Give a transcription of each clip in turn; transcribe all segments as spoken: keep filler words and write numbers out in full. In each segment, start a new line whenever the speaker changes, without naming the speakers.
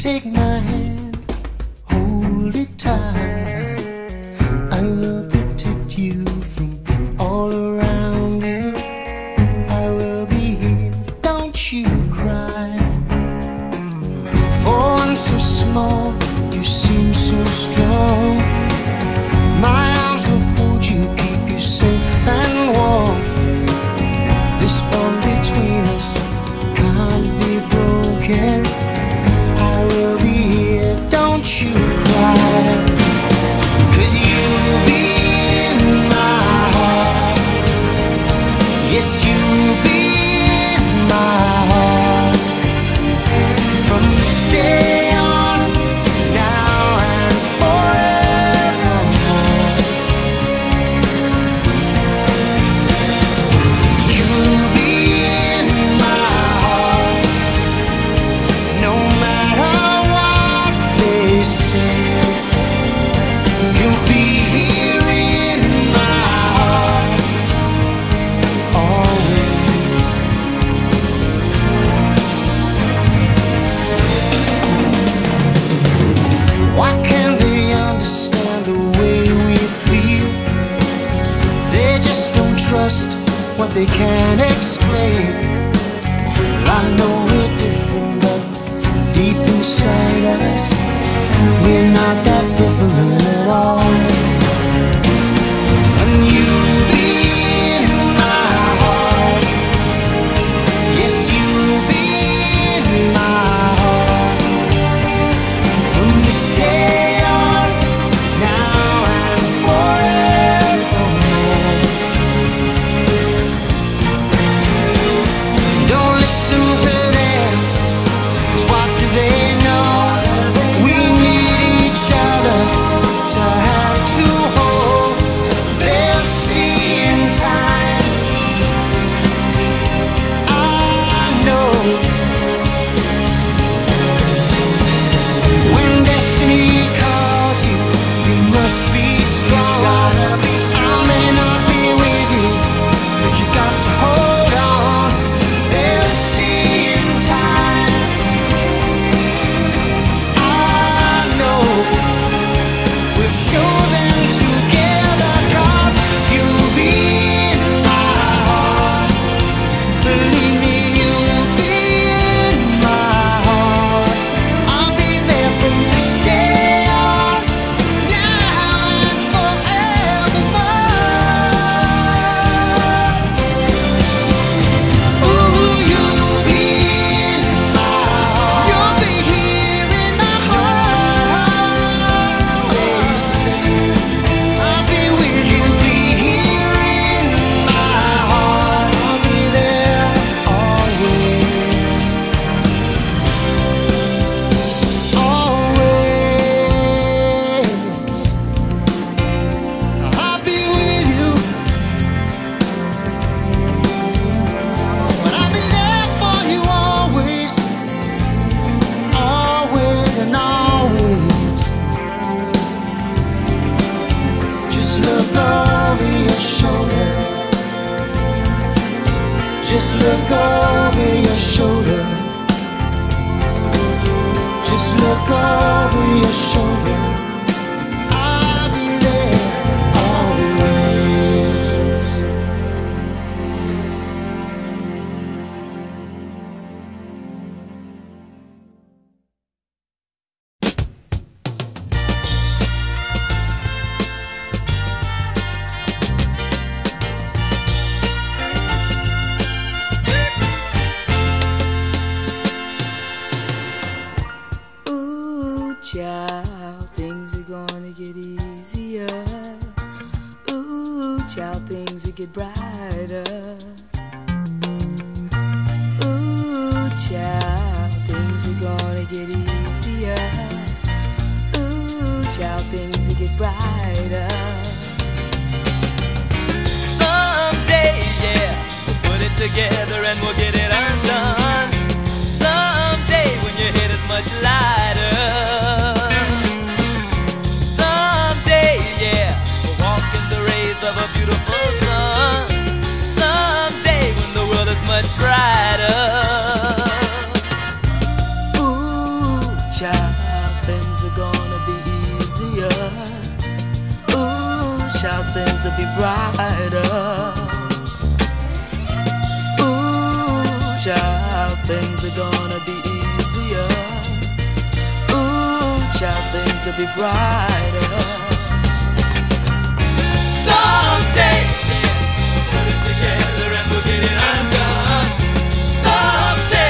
Take my hand, hold it tight. I will protect you from all around you. I will be here, don't you cry. For one so small, you seem so strong. My arms will hold you, keep you safe and warm. This bond between us can't be broken. I will be here, don't you cry. 'Cause you'll be in my heart. Yes, you'll be in my heart. From this day on, now and forevermore. You'll be in my heart. No matter what they say, you'll be here in my heart always. Why can't they understand the way we feel? They just don't trust what they can't explain. Well, I know we're different, but deep inside us, we're not that different at all. And you'll be in my heart. Yes, you'll be in my heart. From this day on, now and forevermore. Don't listen to them, 'cause what do they know? We need each other to have to hold. They'll see in time, I know. When destiny calls you, you must be strong. I may not be with you, but you got to hold on. They'll see in time, I know. We'll show them together, 'cause you'll be in my heart. Believe me, you'll be in my heart. I'll be there from this day on, now and forevermore. Ooh, you'll be in my heart. You'll be here in my heart. They say I'll be with you, be here in my heart. I'll be there always, always. I'll be with you, but I'll be there for you always, always and always. Just look over your shoulder. Just look over your shoulder. Just look over your shoulder. I'll be there always.
Ooh, child, things are gonna get easier. Ooh, child, things will get brighter. Ooh, child, things are gonna get easier. Ooh, child, things will get brighter. Someday, yeah, we'll put it together and we'll get it undone. Someday, when your head is much lighter. Someday, yeah, we'll walk in the rays of a beautiful sun. Someday, when the world is much brighter. Ooh, child. will be brighter. Ooh, child, things are gonna be easier. Ooh, child, things will be brighter. Someday, yeah, we'll put it together and we'll get it undone. Someday,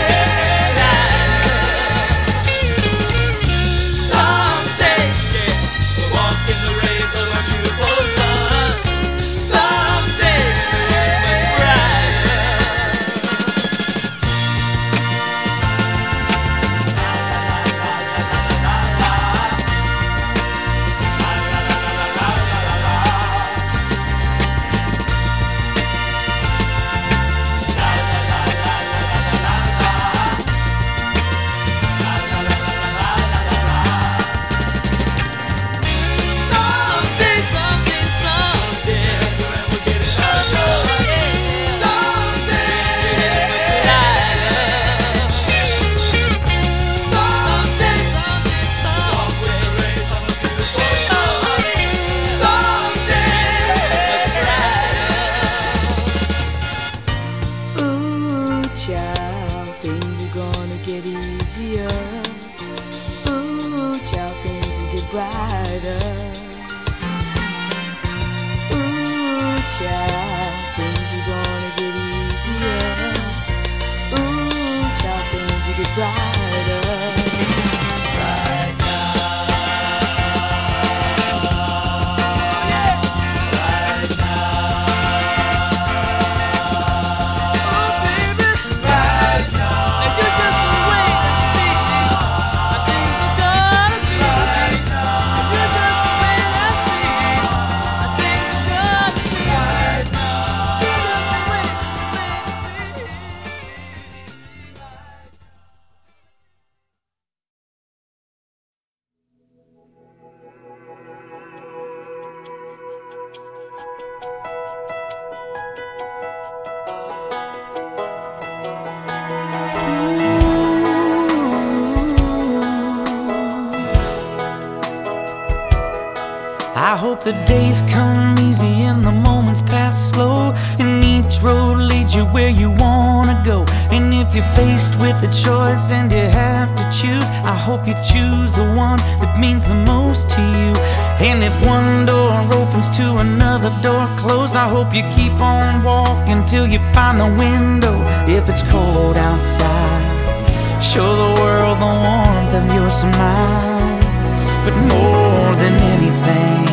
someday, yeah, we'll walk in the rays of our beautiful sun. Someday, much brighter. Someday, someday, someday, we'll get it undone. Someday, someday, someday, someday, rays of a beautiful sun. Someday, ooh, child, things are gonna get easier. Ooh, child, things will get brighter. Ooh, child, things are gonna get easier. Ooh, child, things will get brighter. Right now, yeah. Right now, oh baby, right now. And you just wait and see how things are gonna be. Right now, and you just wait and see how things are gonna be. Right now, you just wait, wait and see.
I hope the days come easy and the moments pass slow, and each road leads you where you wanna go. And if you're faced with a choice and you have to choose, I hope you choose the one that means the most to you. And if one door opens to another door closed, I hope you keep on walking till you find the window. If it's cold outside, show the world the warmth of your smile. But more than anything,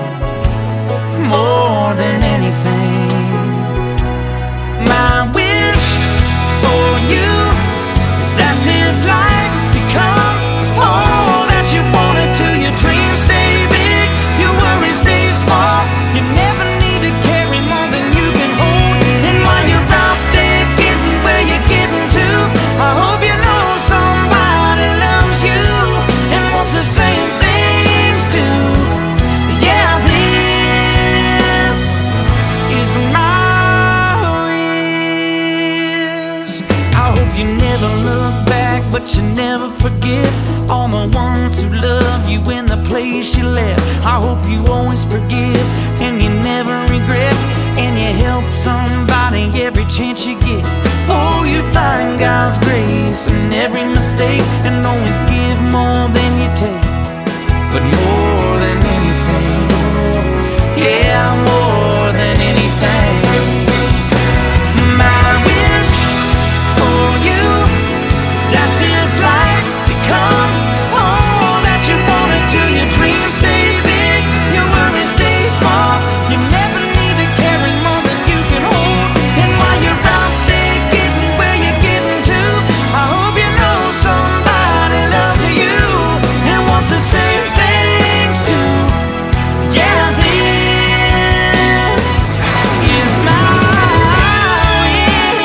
more than anything, my wish for you is that this life becomes all that you want it to. Your dreams stay big, your worries stay small. You never need to carry more than you can hold. And while you're out there getting where you're getting to, I hope you know somebody loves you and wants the same things too. Yeah, this is my wish. I hope you never look back, but you never forget all the ones who love you in the place you left. I hope you always forgive and you never regret, and you help somebody every chance you get. Oh, you find God's grace in every mistake, and always give more than you take. But more than anything, yeah, more than anything, my wish for you is that this life becomes all that you want it to. Your dreams stay big, your worries stay small. You never need to carry more than you can hold. And while you're out there getting where you're getting to, I hope you know somebody loves you and wants the same things too. Yeah, this is my wish.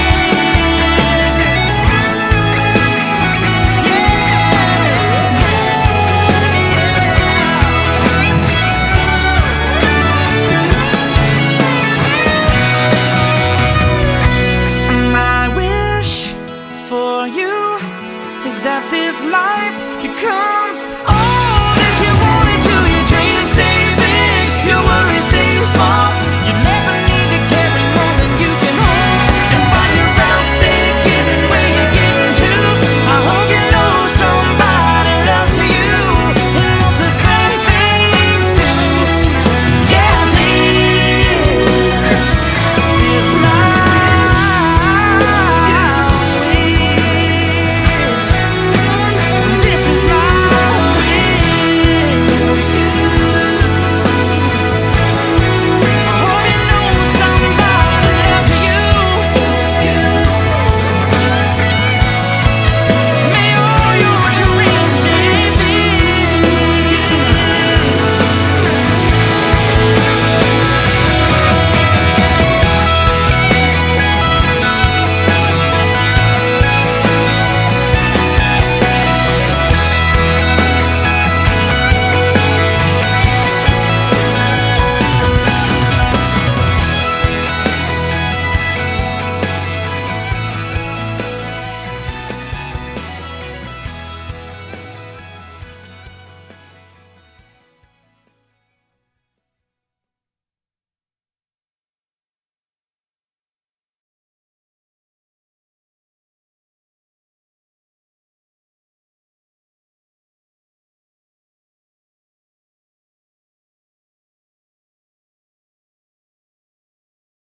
My wish for you is that this life becomes